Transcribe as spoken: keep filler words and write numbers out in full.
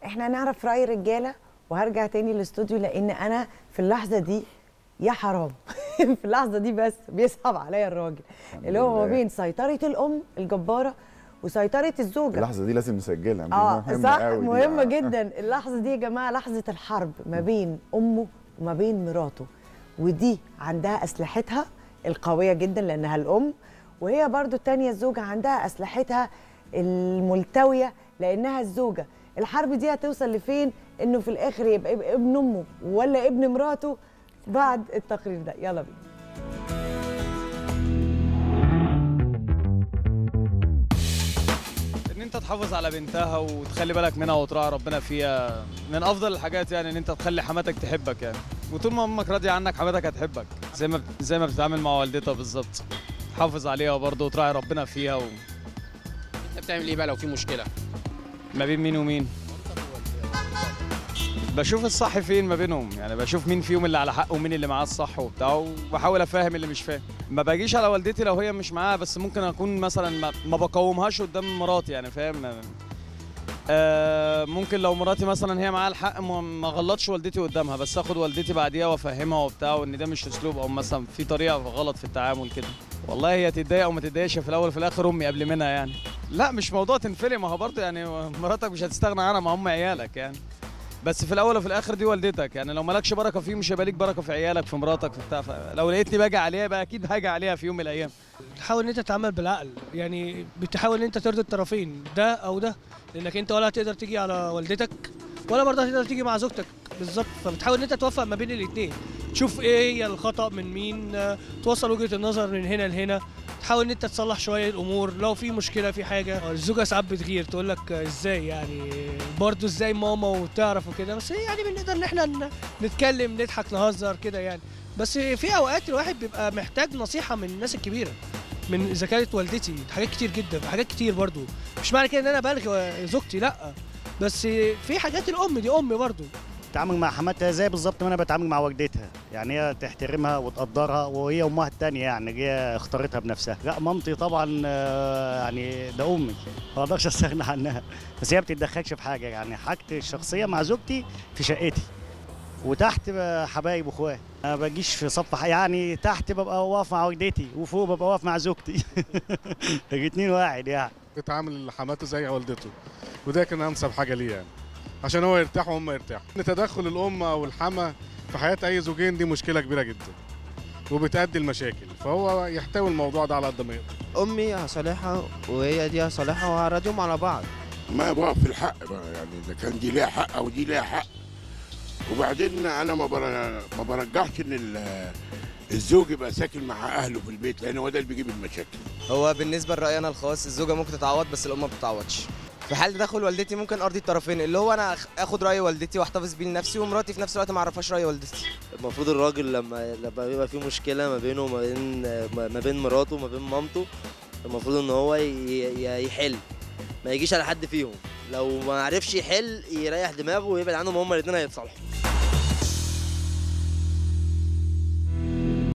احنا هنعرف راي الرجاله وهرجع تاني للاستوديو، لان انا في اللحظه دي يا حرام في اللحظه دي بس بيصعب عليا الراجل اللي هو ما بين سيطره الام الجباره وسيطره الزوجه. اللحظه دي لازم نسجلها، اه مهمه صح، قوي، مهمه آه. جدا. اللحظه دي يا جماعه لحظه الحرب ما بين امه وما بين مراته، ودي عندها اسلحتها القويه جدا لانها الام، وهي برضو التانية الزوجه عندها اسلحتها الملتويه لانها الزوجه. الحرب دي هتوصل لفين؟ انه في الاخر يبقى ابن امه ولا ابن مراته بعد التقرير ده. يلا بينا. ان انت تحافظ على بنتها وتخلي بالك منها وتراعي ربنا فيها من افضل الحاجات، يعني ان انت تخلي حماتك تحبك يعني، وطول ما امك راضيه عنك حماتك هتحبك زي ما زي ما بتتعامل مع والدتها بالظبط. حافظ عليها برضه وتراعي ربنا فيها. و... انت بتعمل ايه بقى لو في مشكله ما بين مين ومين؟ بشوف الصح فين ما بينهم، يعني بشوف مين فيهم اللي على حق ومين اللي معاه الصح وبتاع، وبحاول افهم اللي مش فاهم. ما باجيش على والدتي لو هي مش معاها، بس ممكن اكون مثلا ما, ما بقاومهاش قدام مراتي، يعني فاهم. آه ممكن لو مراتي مثلا هي معاها الحق ما غلطش والدتي قدامها، بس اخد والدتي بعديها وافهمها وبتاع، وان ده مش اسلوب او مثلا في طريقه غلط في التعامل كده. والله هي تتضايق او ما تتضايقش، في الاول وفي الاخر امي قبل منها يعني. لا مش موضوع تنفلي، ما هو برضه يعني مراتك مش هتستغنى عنها، ما هم عيالك يعني. بس في الاول وفي الاخر دي والدتك، يعني لو مالكش بركه فيه مش هيبقى ليك بركه في عيالك في مراتك في بتاع. لو لقيتني باجي عليها يبقى اكيد هاجي عليها في يوم من الايام. تحاول ان انت تتعامل بالعقل، يعني بتحاول ان انت ترضي الطرفين ده او ده، لانك انت ولا هتقدر تيجي على والدتك ولا برضه هتقدر تيجي مع زوجتك بالظبط. فبتحاول ان انت توفق ما بين الاثنين، تشوف ايه هي الخطا من مين، توصل وجهه النظر من هنا لهنا، تحاول ان انت تصلح شويه الامور. لو في مشكله في حاجه الزوجه ساعات بتغير تقول لك ازاي يعني برضه ازاي ماما وتعرف وكده، بس يعني بنقدر ان احنا نتكلم نضحك نهزر كده يعني. بس في اوقات الواحد بيبقى محتاج نصيحه من الناس الكبيره، من اذا كانت والدتي، حاجات كتير جدا، حاجات كتير برضه. مش معنى كده ان انا بلغي زوجتي لا، بس في حاجات الام دي ام برضه. تتعامل مع حماتها زي بالظبط ما انا بتعامل مع والدتها، يعني هي تحترمها وتقدرها، وهي امها الثانيه يعني هي اختارتها بنفسها. لا مامتي طبعا يعني ده امي ما اقدرش استغنى عنها، بس هي ما بتتدخلش في حاجه، يعني حاجتي الشخصيه مع زوجتي في شقتي، وتحت حبايب واخوات. ما باجيش في صف يعني، تحت ببقى واقف مع والدتي وفوق ببقى واقف مع زوجتي الاثنين واحد يعني. بتعامل حماته زي والدته، وده كان انسب حاجه ليه يعني، عشان هو يرتاح وهم يرتاحوا. تدخل الام او الحما في حياه اي زوجين دي مشكله كبيره جدا وبتؤدي لمشاكل، فهو يحتوي الموضوع ده على قد ما يقدر. امي هصالحها وهي دي هصالحها وهراضيهم على بعض. ما بقف في الحق بقى، يعني اذا كان دي ليها حق او دي ليها حق. وبعدين انا ما ما برجحش ان الزوج يبقى ساكن مع اهله في البيت، لان هو ده اللي بيجيب المشاكل. هو بالنسبه لرايي انا الخاص الزوجه ممكن تتعوض بس الام ما بتتعوضش. في حال تدخل والدتي ممكن ارضي الطرفين، اللي هو انا اخد راي والدتي واحتفظ بيه لنفسي، ومراتي في نفس الوقت ما اعرفهاش راي والدتي. المفروض الراجل لما لما بيبقى في مشكله ما بينه وما بين ما بين مراته وما بين مامته، المفروض ان هو يحل، ما يجيش على حد فيهم. لو ما عرفش يحل يريح دماغه ويبعد عنهم، هما الاثنين هيتصالحوا.